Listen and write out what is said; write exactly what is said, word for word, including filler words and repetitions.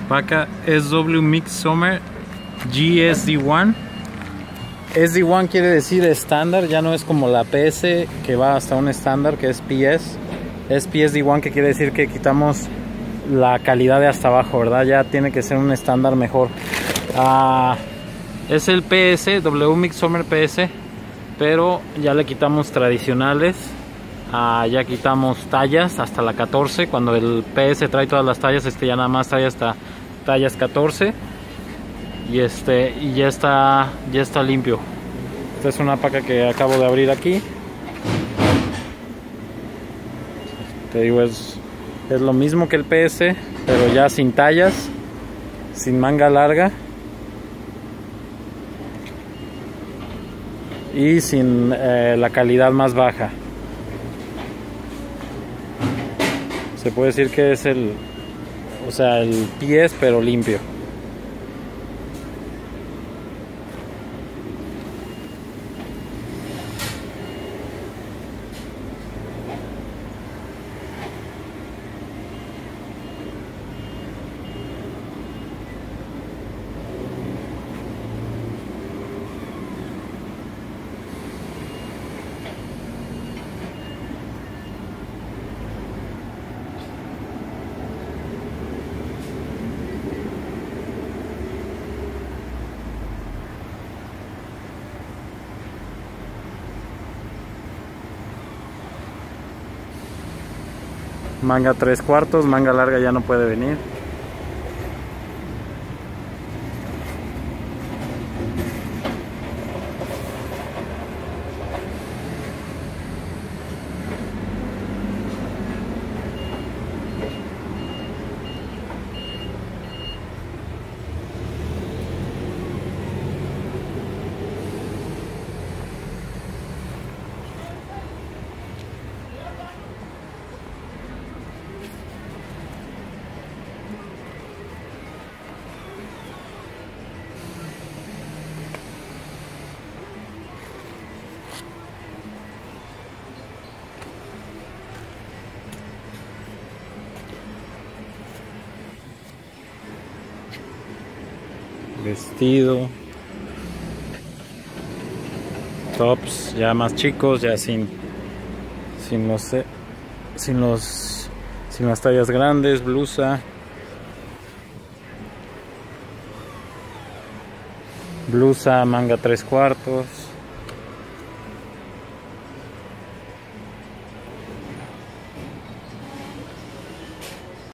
Paca S W Mix Summer G S D uno. S D uno quiere decir estándar, ya no es como la P S que va hasta un estándar que es P S. Es P S D uno, que quiere decir que quitamos la calidad de hasta abajo, ¿verdad? Ya tiene que ser un estándar mejor. Uh, es el P S, W Mix Summer P S, pero ya le quitamos tradicionales. Uh, ya quitamos tallas hasta la catorce. Cuando el P S trae todas las tallas, este ya nada más trae hasta tallas catorce. Y este y ya está ya está limpio. Esta es una paca que acabo de abrir aquí. Te digo, es, es lo mismo que el P S, pero ya sin tallas, sin manga larga y sin eh, la calidad más baja. Se puede decir que es el, o sea, el P S pero limpio. Manga tres cuartos, manga larga ya no puede venir. Vestido, tops ya más chicos, ya sin sin los sin los sin las tallas grandes, blusa, blusa manga tres cuartos.